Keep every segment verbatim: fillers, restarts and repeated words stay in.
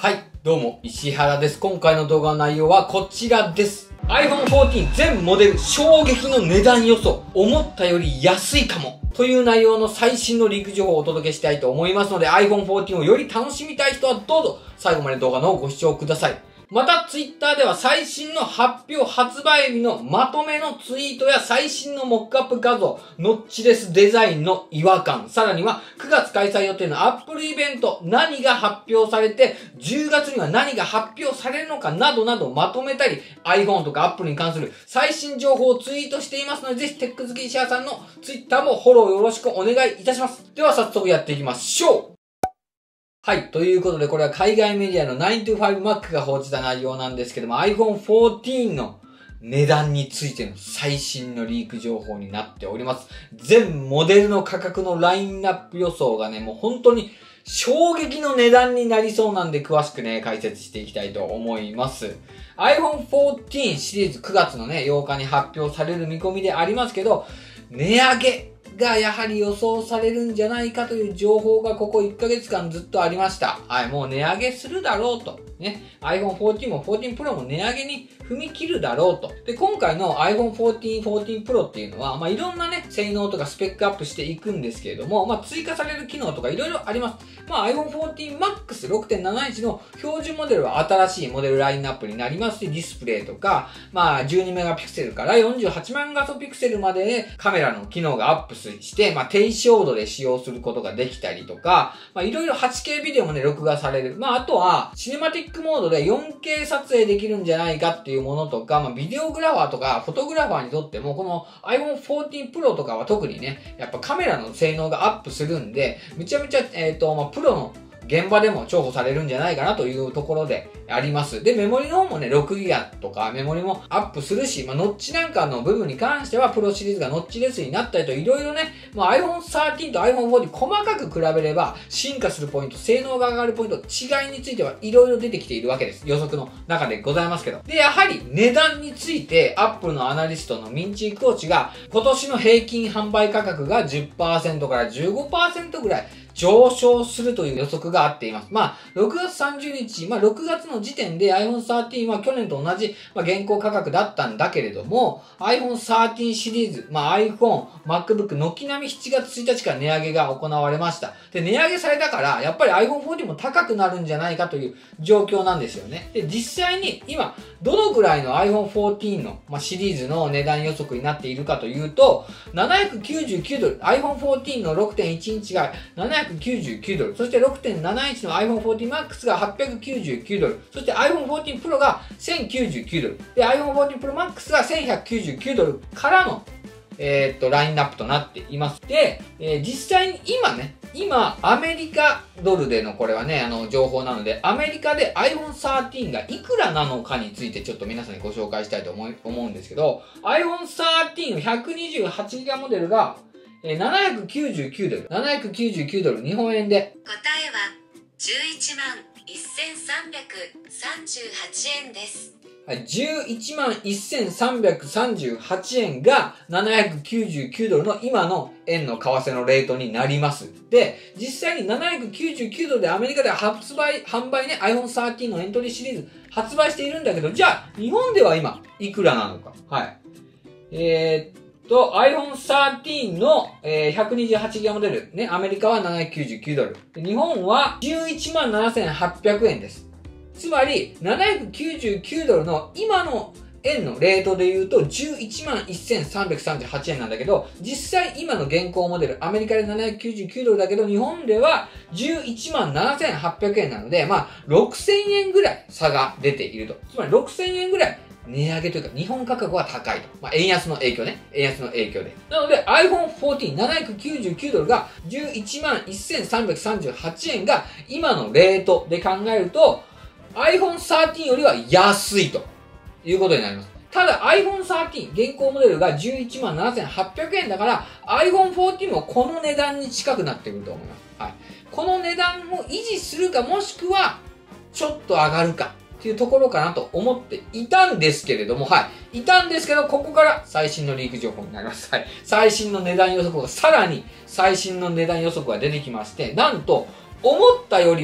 はい、どうも、石原です。今回の動画の内容はこちらです。アイフォンフォーティーン 全モデル衝撃の値段予想。思ったより安いかも。という内容の最新のリーク情報をお届けしたいと思いますので アイフォンフォーティーン をより楽しみたい人はどうぞ最後まで動画のご視聴ください。また、ツイッターでは最新の発表発売日のまとめのツイートや最新のモックアップ画像、ノッチレスデザインの違和感、さらにはくがつ開催予定のアップルイベント、何が発表されて、じゅうがつには何が発表されるのかなどなどまとめたり、iPhone とか Apple に関する最新情報をツイートしていますので、ぜひテック好き石原さんのツイッターもフォローよろしくお願いいたします。では早速やっていきましょう。はい。ということで、これは海外メディアの ナイントゥファイブマック が報じた内容なんですけども、アイフォンフォーティーン の値段についての最新のリーク情報になっております。全モデルの価格のラインナップ予想がね、もう本当に衝撃の値段になりそうなんで、詳しくね、解説していきたいと思います。アイフォンフォーティーン シリーズくがつのね、ようかに発表される見込みでありますけど、値上げがやはり予想されるんじゃないかという情報がここいっかげつかんずっとありました。はい、もう値上げするだろうと。ね。アイフォンフォーティーン もフォーティーンプロも値上げに踏み切るだろうと。で、今回の アイフォンフォーティーン、フォーティーンプロっていうのは、まあ、いろんなね、性能とかスペックアップしていくんですけれども、まあ、追加される機能とかいろいろあります。まあ、アイフォンフォーティーンマックスろくてんななインチ の標準モデルは新しいモデルラインナップになりますし、ディスプレイとか、まあ、じゅうにメガピクセルからよんじゅうはちまん画素ピクセルまで、ね、カメラの機能がアップして、まあ、低照度で使用することができたりとか、まあ、いろいろ はちケー ビデオもね、録画される。まあ、あとは、シネマティックモードで よんケー 撮影できるんじゃないかっていうものとか、まあ、ビデオグラファーとか、フォトグラファーにとっても、この アイフォンフォーティーンプロとかは特にね、やっぱカメラの性能がアップするんで、めちゃめちゃ、えっと、まあ、プロの現場でも重宝されるんじゃないかなというところであります。で、メモリの方もね、ろくギガとかメモリもアップするし、まあ、ノッチなんかの部分に関してはプロシリーズがノッチレスになったりといろいろね、まあ、アイフォンサーティーン と アイフォンフォーティーン 細かく比べれば進化するポイント、性能が上がるポイント、違いについてはいろいろ出てきているわけです。予測の中でございますけど。で、やはり値段について Apple のアナリストのミンチーコーチが今年の平均販売価格が じゅっパーセント から じゅうごパーセント ぐらい上昇するという予測があっています。まあ、ろくがつさんじゅうにち、まあ、ろくがつの時点で アイフォンサーティーン は去年と同じ、まあ、現行価格だったんだけれども、アイフォンサーティーン シリーズ、まあ、iPhone、MacBook、軒並みしちがつついたちから値上げが行われました。で、値上げされたから、やっぱり アイフォンフォーティーン も高くなるんじゃないかという状況なんですよね。で、実際に今、どのぐらいの アイフォンフォーティーン の、まあ、シリーズの値段予測になっているかというと、ななひゃくきゅうじゅうきゅうドル、アイフォンフォーティーン の ろくてんいちインチがななひゃくきゅうじゅうきゅうドル、そして ろくてんななインチ の アイフォンフォーティーンマックス がはっぴゃくきゅうじゅうきゅうドル、そして アイフォンフォーティーンプロ がせんきゅうじゅうきゅうドル、で アイフォンフォーティーンプロマックス がせんひゃくきゅうじゅうきゅうドルからの、えー、っと、ラインナップとなっています。で、えー、実際に今ね、今、アメリカドルでのこれはね、あの、情報なので、アメリカで アイフォンサーティーン がいくらなのかについてちょっと皆さんにご紹介したいと思い、思うんですけど、アイフォンサーティーン ひゃくにじゅうはちギガモデルが、えー、ななひゃくきゅうじゅうきゅうドル。ななひゃくきゅうじゅうきゅうドル、日本円で。 答えはじゅういちまんせんさんびゃくさんじゅうはちえんです。 はい、じゅういちまんせんさんびゃくさんじゅうはちえんがななひゃくきゅうじゅうきゅうドルの今の円の為替のレートになります。で、実際にななひゃくきゅうじゅうきゅうドルでアメリカで発売、販売ね、アイフォンサーティーン のエントリーシリーズ発売しているんだけど、じゃあ、日本では今、いくらなのか。はい。えー、っと、アイフォンサーティーン の、えー、ひゃくにじゅうはちギガモデル。ね、アメリカはななひゃくきゅうじゅうきゅうドル。で日本はじゅういちまんななせんはっぴゃくえんです。つまり、ななひゃくきゅうじゅうきゅうドルの今の円のレートで言うとじゅういちまんせんさんびゃくさんじゅうはちえんなんだけど、実際今の現行モデル、アメリカでななひゃくきゅうじゅうきゅうドルだけど、日本ではじゅういちまんななせんはっぴゃくえんなので、まあ、ろくせんえんぐらい差が出ていると。つまりろくせんえんぐらい値上げというか、日本価格は高いと。まあ、円安の影響ね。円安の影響で。なので、アイフォンフォーティーン ななひゃくきゅうじゅうきゅうドルがじゅういちまんせんさんびゃくさんじゅうはちえんが今のレートで考えると、アイフォンサーティーン よりは安いということになります。ただ アイフォンサーティーン 現行モデルがじゅういちまんななせんはっぴゃくえんだから アイフォンフォーティーン もこの値段に近くなってくると思います。はい。この値段を維持するかもしくはちょっと上がるかっていうところかなと思っていたんですけれども、はい。いたんですけど、ここから最新のリーク情報になります。はい。最新の値段予測が、さらに最新の値段予測が出てきまして、なんと思ったよりも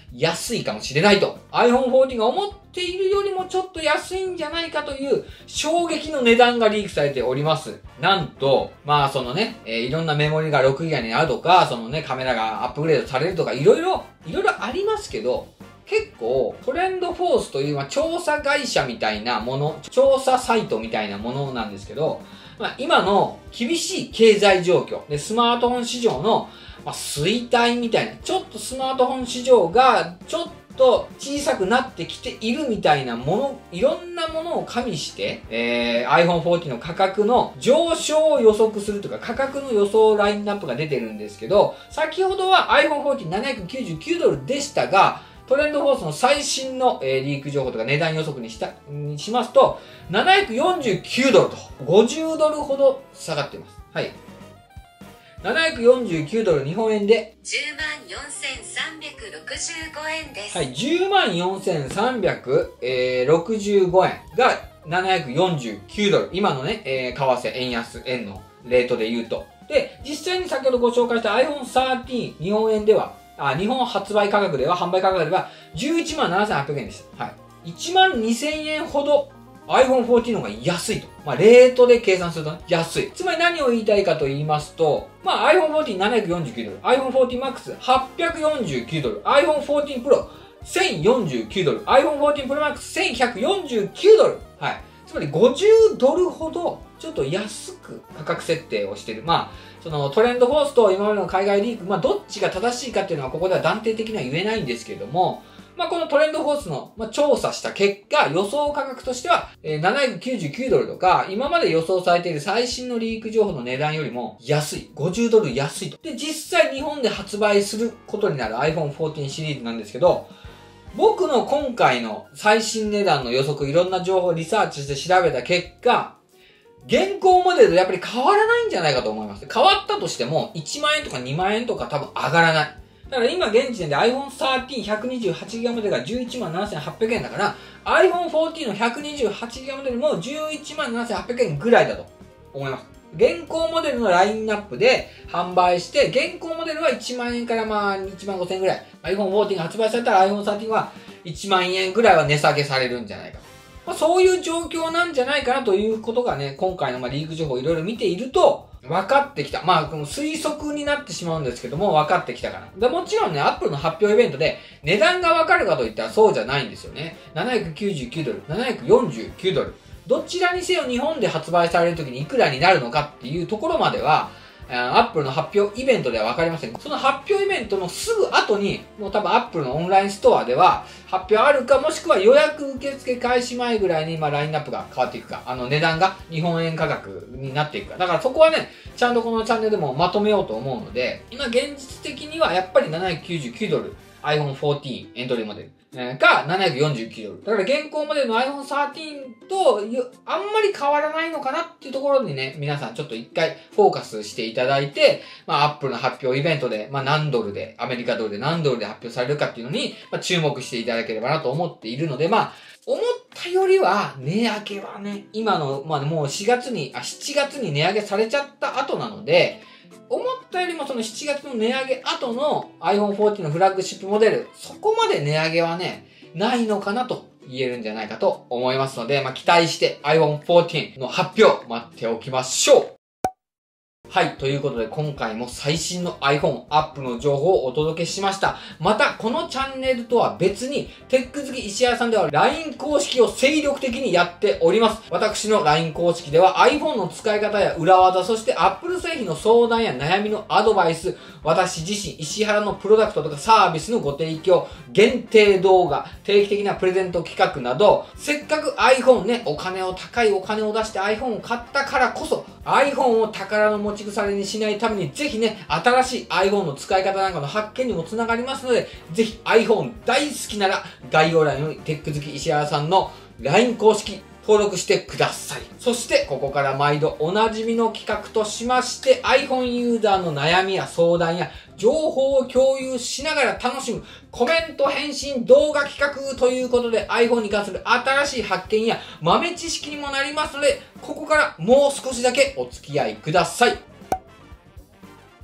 安いかもしれないと。アイフォンフォーティーン が思っているよりもちょっと安いんじゃないかという衝撃の値段がリークされております。なんと、まあそのね、えー、いろんなメモリがろくギガになるとか、そのね、カメラがアップグレードされるとか、いろいろ、いろいろありますけど、結構、トレンドフォースという、まあ、調査会社みたいなもの、調査サイトみたいなものなんですけど、まあ、今の厳しい経済状況で、スマートフォン市場の、まあ、衰退みたいな、ちょっとスマートフォン市場が、ちょっと小さくなってきているみたいなもの、いろんなものを加味して、えー、アイフォンフォーティーン の価格の上昇を予測するとか、価格の予想ラインナップが出てるんですけど、先ほどは アイフォンフォーティーンななひゃくきゅうじゅうきゅうドルでしたが、トレンドフォースの最新の、えー、リーク情報とか値段予測にした、にしますと、ななひゃくよんじゅうきゅうドルと、ごじゅうドルほど下がっています。はい。ななひゃくよんじゅうきゅうドル日本円で、 じゅうまんよんせんさんびゃくろくじゅうごえんです。 はい、じゅうまんよんせんさんびゃくろくじゅうごえんがななひゃくよんじゅうきゅうドル。今のね、えー、為替、円安、円のレートで言うと。で、実際に先ほどご紹介した アイフォンサーティーン 日本円では、あ、日本発売価格では、販売価格では、じゅういちまんななせんはっぴゃくえんでした。はい。いちまんにせんえんほど、アイフォンフォーティーン の方が安いと。まあ、レートで計算するとね、安い。つまり何を言いたいかと言いますと、まあ、アイフォンフォーティーンななひゃくよんじゅうきゅうドル、アイフォンフォーティーンマックスはっぴゃくよんじゅうきゅうドル、アイフォンフォーティーンプロせんよんじゅうきゅうドル、アイフォンフォーティーンプロマックスせんひゃくよんじゅうきゅうドル。はい。つまりごじゅうドルほど、ちょっと安く価格設定をしている。まあ、そのトレンドフォースと今までの海外リーク、まあどっちが正しいかっていうのはここでは断定的には言えないんですけれども、まあこのトレンドフォースの、まあ、調査した結果、予想価格としては、えー、ななひゃくきゅうじゅうきゅうドルとか、今まで予想されている最新のリーク情報の値段よりも安い。ごじゅうドル安いと。で、実際日本で発売することになる アイフォンフォーティーン シリーズなんですけど、僕の今回の最新値段の予測、いろんな情報をリサーチして調べた結果、現行モデルとやっぱり変わらないんじゃないかと思います。変わったとしても、いちまんえんとかにまんえんとか多分上がらない。だから今現時点で アイフォンサーティーンひゃくにじゅうはちギガ モデルがじゅういちまんななせんはっぴゃくえんだから、アイフォンフォーティーン のひゃくにじゅうはちギガ モデルもじゅういちまんななせんはっぴゃくえんぐらいだと思います。現行モデルのラインナップで販売して、現行モデルはいちまんえんからまあいちまんごせんえんぐらい。アイフォンフォーティーン が発売されたら アイフォンサーティーン はいちまんえんぐらいは値下げされるんじゃないかと。まあ、そういう状況なんじゃないかなということがね、今回のまあリーク情報をいろいろ見ていると、分かってきた。まあ、この推測になってしまうんですけども、分かってきたかな。でもちろんね、アップルの発表イベントで値段が分かるかといったらそうじゃないんですよね。ななひゃくきゅうじゅうきゅうドル、ななひゃくよんじゅうきゅうドル。どちらにせよ日本で発売されるときにいくらになるのかっていうところまでは、アップルの発表イベントでは分かりません。その発表イベントのすぐ後に、もう多分アップルのオンラインストアでは発表あるか、もしくは予約受付開始前ぐらいにまあラインナップが変わっていくか、あの値段が日本円価格になっていくか。だからそこはね、ちゃんとこのチャンネルでもまとめようと思うので、今現実的にはやっぱりななひゃくきゅうじゅうきゅうドル、アイフォンフォーティーン エントリーモデル。がななひゃくよんじゅうきゅうドル。だから現行モデルの アイフォンサーティーン とあんまり変わらないのかなっていうところにね、皆さんちょっと一回フォーカスしていただいて、まあアップルの発表イベントで、まあ何ドルで、アメリカドルで何ドルで発表されるかっていうのに、まあ注目していただければなと思っているので、まあ、思ったよりは値上げはね、今の、まあもうしがつに、あ、しちがつに値上げされちゃった後なので、思ったよりもそのしちがつの値上げ後の アイフォンフォーティーン のフラッグシップモデル、そこまで値上げはね、ないのかなと言えるんじゃないかと思いますので、まあ、期待して アイフォンフォーティーン の発表待っておきましょう。はい。ということで、今回も最新の iPhone アップの情報をお届けしました。また、このチャンネルとは別に、テック好き石原さんでは ライン 公式を精力的にやっております。私の ライン 公式では iPhone の使い方や裏技、そして Apple 製品の相談や悩みのアドバイス、私自身石原のプロダクトとかサービスのご提供、限定動画、定期的なプレゼント企画など、せっかく iPhone ね、お金を高いお金を出して iPhone を買ったからこそ、iPhone を宝の持ち腐れにしないために、ぜひね、新しい iPhone の使い方なんかの発見にもつながりますので、ぜひ iPhone 大好きなら、概要欄にテック好き石原さんの ライン 公式、登録してください。そして、ここから毎度おなじみの企画としまして、iPhone ユーザーの悩みや相談や情報を共有しながら楽しむコメント返信動画企画ということで iPhone に関する新しい発見や豆知識にもなりますので、ここからもう少しだけお付き合いください。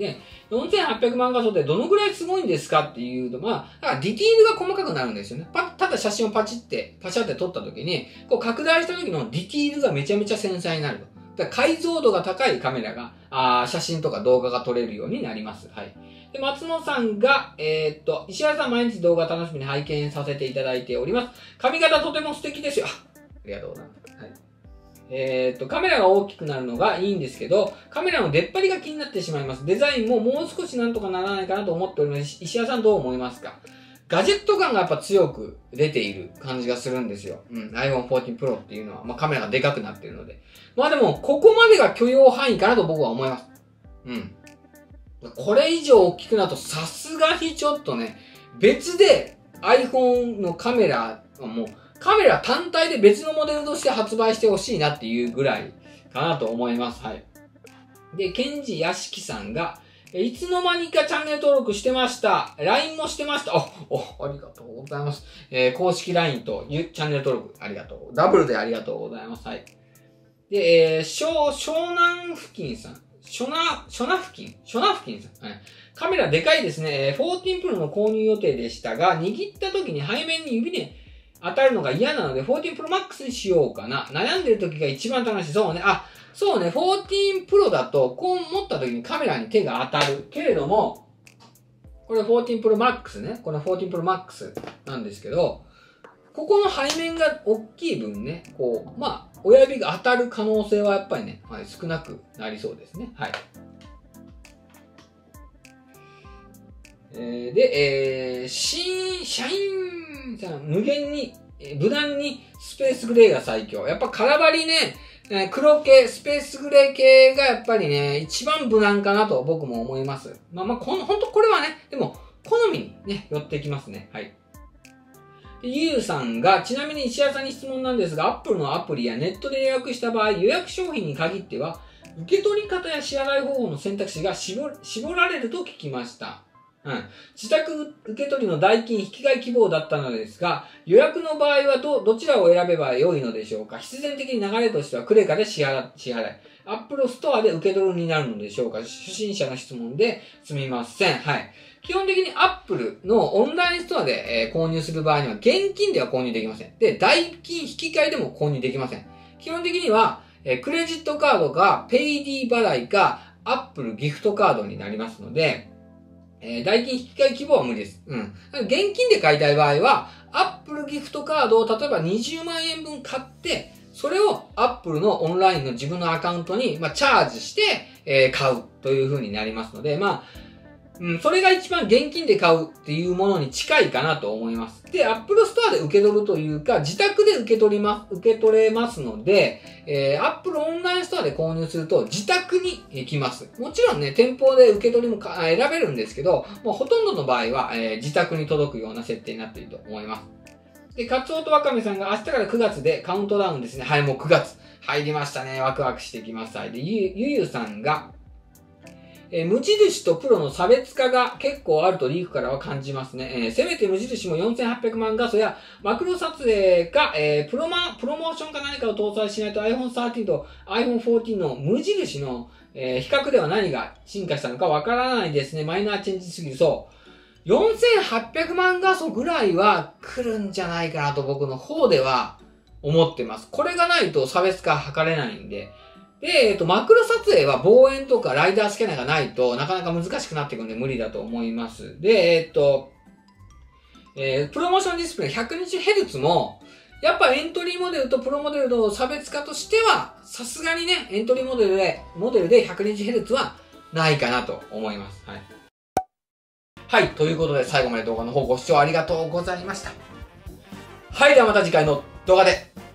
で、よんせんはっぴゃくまん画素ってどのぐらいすごいんですかっていうと、まあ、だからディティールが細かくなるんですよね。パただ写真をパチって、パシャって撮った時に、こう拡大した時のディティールがめちゃめちゃ繊細になると。だから解像度が高いカメラが、あ写真とか動画が撮れるようになります。はい。で、松野さんが、えー、っと、石原さん毎日動画楽しみに拝見させていただいております。髪型とても素敵ですよ。ありがとうございます。はい。えー、っと、カメラが大きくなるのがいいんですけど、カメラの出っ張りが気になってしまいます。デザインももう少しなんとかならないかなと思っております。石原さんどう思いますか？ガジェット感がやっぱ強く出ている感じがするんですよ。うん。アイフォンフォーティーンプロ っていうのは、まあカメラがでかくなっているので。まあでも、ここまでが許容範囲かなと僕は思います。うん。これ以上大きくなるとさすがにちょっとね、別で iPhone のカメラ、もうカメラ単体で別のモデルとして発売してほしいなっていうぐらいかなと思います。はい。で、ケンジヤシキさんが、いつの間にかチャンネル登録してました。ライン もしてました。あ、お、ありがとうございます。えー、公式 ライン とチャンネル登録ありがとう。ダブルでありがとうございます。はい。で、えー、湘、湘南付近さん。ショナ、ショナ付近ショナ付近さん。はい。カメラでかいですね。フォーティーンプロ の購入予定でしたが、握った時に背面に指で当たるのが嫌なので、フォーティーンプロマックス にしようかな。悩んでる時が一番楽しい。そうね。あ、そうね。フォーティーンプロ だと、こう持った時にカメラに手が当たる。けれども、これ フォーティーンプロマックス ね。この フォーティーンプロマックス なんですけど、ここの背面が大きい分ね、こう、まあ、親指が当たる可能性はやっぱりね、はい、少なくなりそうですね。はい。えー、で、えー、新、社員さん、無限に、えー、無難にスペースグレーが最強。やっぱ空張りね、えー、黒系、スペースグレー系がやっぱりね、一番無難かなと僕も思います。まあまあ、この、ほんとこれはね、でも、好みにね、寄ってきますね。はい。ゆうさんが、ちなみに石原さんに質問なんですが、Apple のアプリやネットで予約した場合、予約商品に限っては、受け取り方や支払い方法の選択肢が絞、絞られると聞きました。うん。自宅受け取りの代金引き換え希望だったのですが、予約の場合はど、どちらを選べば良いのでしょうか？必然的に流れとしてはクレカで支払、支払い。Apple ストアで受け取るになるのでしょうか？初心者の質問ですみません。はい。基本的に Apple のオンラインストアで、えー、購入する場合には現金では購入できません。で、代金引き換えでも購入できません。基本的には、えー、クレジットカードか PayD 払いか Apple ギフトカードになりますので、えー、代金引き換え希望は無理です。うん。現金で買いたい場合は Apple ギフトカードを例えばにじゅうまんえんぶん買って、それを Apple のオンラインの自分のアカウントに、まあ、チャージして、えー、買うという風になりますので、まあ、うん、それが一番現金で買うっていうものに近いかなと思います。で、Apple Store で受け取るというか、自宅で受け取ります、受け取れますので、えー、Apple オンラインストアで購入すると自宅に来ます。もちろんね、店舗で受け取りもか選べるんですけど、もうほとんどの場合は、えー、自宅に届くような設定になっていると思います。で、カツオとワカメさんが明日からくがつでカウントダウンですね。はい、もうくがつ入りましたね。ワクワクしてきます。はい。で、ゆ、ゆゆさんが、えー、無印とプロの差別化が結構あるとリークからは感じますね。えー、せめて無印もよんせんはっぴゃくまん画素やマクロ撮影か、えー、プロマ、プロモーションか何かを搭載しないと アイフォンサーティーン と アイフォンフォーティーン の無印の、えー、比較では何が進化したのかわからないですね。マイナーチェンジすぎる。そう。よんせんはっぴゃくまん画素ぐらいは来るんじゃないかなと僕の方では思ってます。これがないと差別化図れないんで。で、えっと、マクロ撮影は望遠とかライダースキャナーがないとなかなか難しくなってくるんで無理だと思います。で、えっと、えー、プロモーションディスプレイ ひゃくにじゅうヘルツ も、やっぱエントリーモデルとプロモデルの差別化としては、さすがにね、エントリーモデルで、モデルで ひゃくにじゅうヘルツ はないかなと思います。はい。はい。ということで、最後まで動画の方ご視聴ありがとうございました。はい。ではまた次回の動画で。